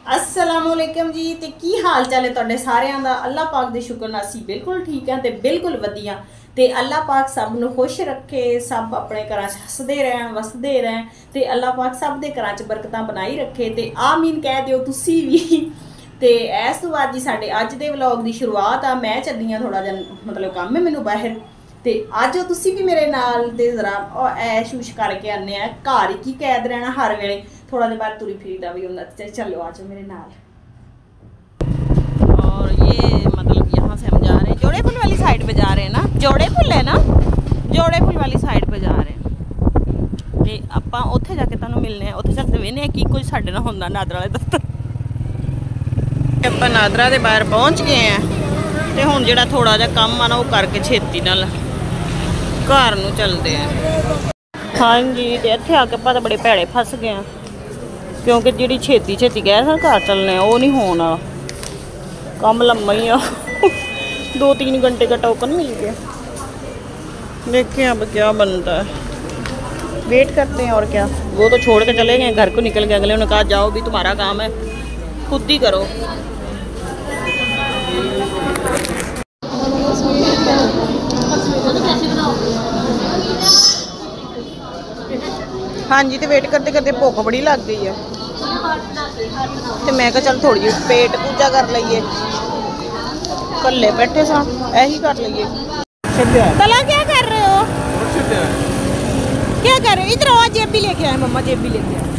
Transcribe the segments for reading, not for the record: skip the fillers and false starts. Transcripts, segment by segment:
अस्सलामुअलैकुम जी। तो की हाल चाल है तुहाडे सारिਆਂ ਦਾ। अल्लाह पाक दे शुक्र नाल असीं बिल्कुल ठीक हैं ते बिल्कुल वधिया। ते अल्लाह पाक सब नूं खुश रखे, सब अपने घरां च हसदे रहन वसदे रहन ते अल्लाह पाक सब दे घरां च बरकतां बनाई रखे ते आमीन कह दिओ तुसीं भी। ते इस तो बाद जी साडे अज दे व्लॉग दी शुरुआत आ। मैं चली हाँ थोड़ा जिहा मतलब काम है मैनूं बाहर ते अज तुसीं भी मेरे नाल ते जरा ऐश उश करके आने आ। घर की कैद रहना हर वेले, थोड़ा देर बाद तुरी फिरी दा भी होंदा। चलो आ जाओ मेरे नाल। और ये मतलब यहाँ से हम जा रहे हैं जोड़े पुल वाली साइड पे जा रहे हैं ना, जोड़े पुल है ना, जोड़े पुल वाली साइड पे जा रहे हैं ते आपां उत्थे जाके तुहानूं मिलने हैं। उत्थे जाके वेखने की कुछ साडे नाल हुंदा नादरा वाले दफ्तर। आपां नादरा दे बाहर पहुंच गए हैं ते हुण जिहड़ा थोड़ा जिहा काम आ ना वो करके छेती नाल घर नूं चलदे हैं। हाँ जी, ते इत्थे आके आपां तां बड़े भैड़े फस गए हैं क्योंकि जिहड़ी छेती छेती गए थे घर चलने वो नहीं होना, काम लम्बा ही आ। 2-3 घंटे का टोकन मिल गया। देखिए अब क्या बनता है, वेट करते हैं और क्या। वो तो छोड़ के चले गए, घर को निकल गए। अगले उन्होंने कहा जाओ भी तुम्हारा काम है खुद ही करो। हाँ जी, तो वेट करते करते भुख बड़ी लग गई है तो मैं कहा चल थोड़ी जी पेट पूजा कर लीए। कल्ले बैठे सा यही कर लीए। तला क्या कर रहे हो, क्या कर रहे हो? इधर आओ, जेब भी लेके आए मम्मा, जेब भी लेके आए।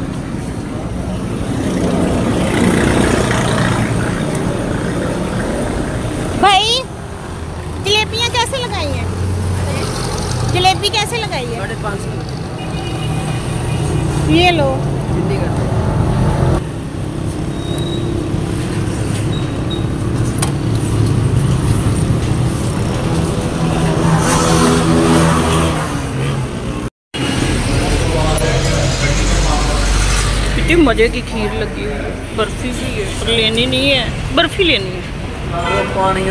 भाई जलेबियाँ कैसे लगाई हैं? जलेबी कैसे लगाई है? 550। ये लो। कितनी मजे की खीर लगी हुई है, बर्फी भी है पर लेनी नहीं है, बर्फी लेनी है। पानी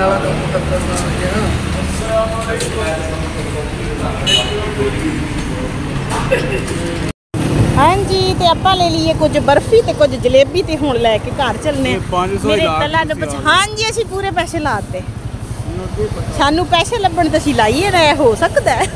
हाँ जी, तो आप ले लीए कुछ बर्फी ते कुछ जलेबी ते हुण लैके घर चलने। मेरे तला दे पछ हाँ जी, असीं पूरे पैसे लाते, सानू पैसे लभण ते असीं लाइए रहे, हो सकता है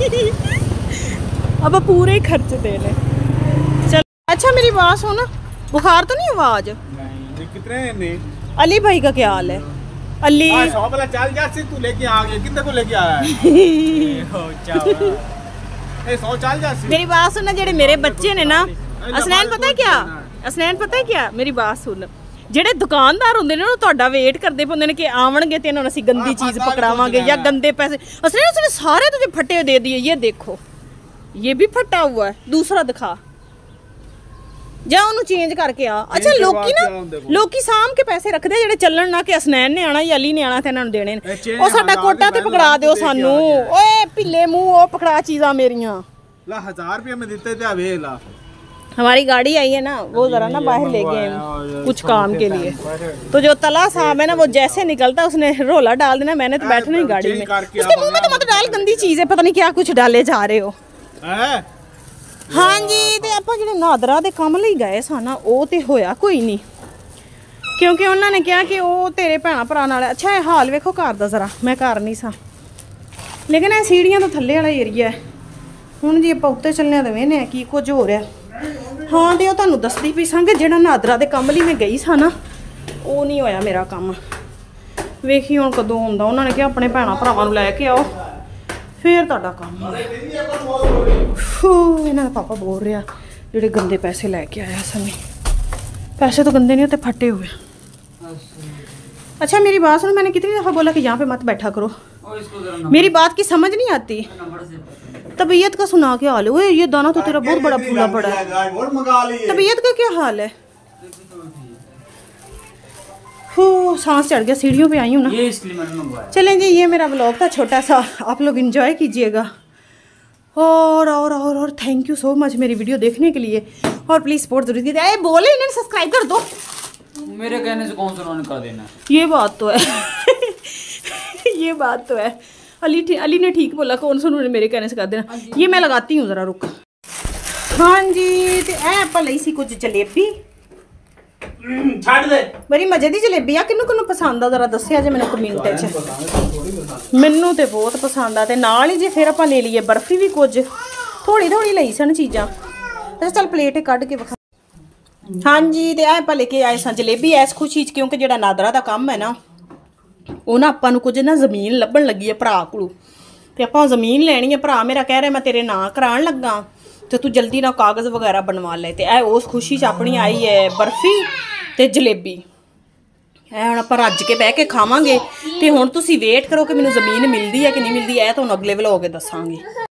अब पूरे ही खर्च देने। चल अच्छा मेरी बात सुन, बुखार तो नहीं आवाज? कितने ने? अली भाई का क्या हाल है? अली चल जा, तू लेके आ गया, कितने को लेके आया है? मेरी बात सुन, जेडे मेरे बच्चे ने ना, असनैन पता है क्या, असनैन पता है क्या, मेरी बात सुन, जेडे दुकानदार होंदे ने तुहाडा वेट करदे पौंदे ने कि आवणगे ते इन्हां नूं असीं गंदी चीज़ पकड़ावांगे या गंदे पैसे। असनैन उसने सारे तुझे फटे दे दिए, ये देखो ये भी फटा हुआ है, दूसरा दिखा, जा उन्होंने चेंज करके आ। अच्छा लोकी ना, लोकी साम के पैसे रखते जेडे चलन ना कि असनैन ने आना या अली ने आना ते इन्हां नूं देने ने। ओ साडा कोटा ते पकड़ा दिओ सानू, ओए पिल्ले मुंह ओ पकड़ा चीज़ां मेरियां। ला 1000 रुपये में देते थे, अबे ला। हमारी गाड़ी आई है ना, वो जरा ना बाहर ले गए कुछ काम के लिए, तो जो तला साहब है ना वो जैसे निकलता उसने रोला डाल देना, मैंने तो बैठना ही गाड़ी में। उसके मुंह में तो मत डाल, गंदी चीज़ है, पता नहीं क्या कुछ डाले जा रहे हो। हाँ जी, तो आप जो नादरा के काम लिए गए सन ना, वो तो होया कोई नहीं क्योंकि उन्होंने कहा कि वो तेरे भैन भरा नाल। अच्छा है हाल वेखो घर का जरा, मैं घर नहीं सा, लेकिन यह सीढ़ियां तो थले वाला एरिया है। हुण जी आप उत्ते चलने तो वेने की कुछ हो रहा। हाँ तो तुहानूं दसदी पई सां कि जिहड़ा नादरा के काम लिए मैं गई सा ना, वो नहीं होया मेरा काम। वेखी हुण कदों हुंदा, उन्होंने कहा अपने भैन भरावां नूं लैके आओ फिर तुहाडा काम होया। इन्हां दा पापा बोल रहा जिहड़े गंदे पैसे लैके आया समी, पैसे तो गंदे नहीं होते, फटे हुए। अच्छा मेरी बात सुनो, मैंने कितनी दफ़ा बोला कि यहाँ पे मत बैठा करो, मेरी बात की समझ नहीं आती। तबीयत का सुना क्या हाल है? ये दाना तो तेरा बहुत बड़ा फूला पड़ा है, तबीयत का क्या हाल है? हो सांस चढ़ गया, सीढ़ियों पे आई हूँ ना। चलें जी, ये मेरा ब्लॉग था छोटा सा, आप लोग एंजॉय कीजिएगा और थैंक यू सो मच मेरी वीडियो देखने के लिए, और प्लीज़ सपोर्ट जरूर कीजिए। बोले इन्हें सब्सक्राइब कर दो, मेरे कहने से कौन सा उन्होंने कर देना, ये बात तो है ये बात तो है। अली ने ठीक बोला, कौन सा उन्होंने मेरे कहने से कर देना। ये मैं लगाती हूँ ज़रा, रुक। हाँ जी, तो आप लई सी कुछ जलेबी ਛੱਡ ਦੇ ਬੜੀ ਮਜ਼ੇ ਦੀ ਜਲੇਬੀ ਆ। ਕਿਹਨੂੰ ਕਿਹਨੂੰ ਪਸੰਦ ਆ ਜ਼ਰਾ ਦੱਸਿਆ ਜੇ ਮੈਨੂੰ ਕਮੈਂਟ 'ਚ। ਮੈਨੂੰ ਤੇ ਬਹੁਤ ਪਸੰਦ ਆ। ਤੇ ਨਾਲ ਹੀ ਜੇ ਫਿਰ ਆਪਾਂ ਲੈ ਲਈਏ ਬਰਫੀ ਵੀ ਕੁਝ ਥੋੜੀ ਥੋੜੀ ਲਈ ਸਨ ਚੀਜ਼ਾਂ। ਅੱਛਾ ਚੱਲ ਪਲੇਟ ਕੱਢ ਕੇ ਵਿਖਾ। ਹਾਂਜੀ ਤੇ ਆ ਆਪਾਂ ਲੈ ਕੇ ਆਏ ਸਾਂ ਜਲੇਬੀ ਐਸ ਖੁਸ਼ੀ 'ਚ, ਕਿਉਂਕਿ ਜਿਹੜਾ ਨਾਦਰਾ ਦਾ ਕੰਮ ਹੈ ਨਾ ਉਹ ਨਾ ਆਪਾਂ ਨੂੰ ਕੁਝ ਨਾ ਜ਼ਮੀਨ ਲੱਭਣ ਲੱਗੀ ਹੈ ਭਰਾ ਕੋਲੋਂ, ਤੇ ਆਪਾਂ ਜ਼ਮੀਨ ਲੈਣੀ ਹੈ। ਭਰਾ ਮੇਰਾ ਕਹਿ ਰਿਹਾ ਮੈਂ ਤੇਰੇ ਨਾਂ ਕਰਾਉਣ ਲੱਗਾ ਤੇ ਤੂੰ ਜਲਦੀ ਨਾਲ ਕਾਗਜ਼ ਵਗੈਰਾ ਬਣਵਾ ਲੈ। ਤੇ ਇਹ ਉਸ ਖੁਸ਼ੀ 'ਚ ਆਪਣੀ ਆਈ ਹੈ ਬਰਫੀ ਤੇ ਜਲੇਬੀ। ਇਹ ਹੁਣ ਆਪਾਂ ਰੱਜ ਕੇ ਬਹਿ ਕੇ ਖਾਵਾਂਗੇ। ਤੇ ਹੁਣ ਤੁਸੀਂ ਵੇਟ ਕਰੋ ਕਿ ਮੈਨੂੰ ਜ਼ਮੀਨ ਮਿਲਦੀ ਹੈ ਕਿ ਨਹੀਂ ਮਿਲਦੀ। ਇਹ ਤੁਹਾਨੂੰ ਅਗਲੇ ਵਲੋਗ 'ਚ ਦੱਸਾਂਗੇ।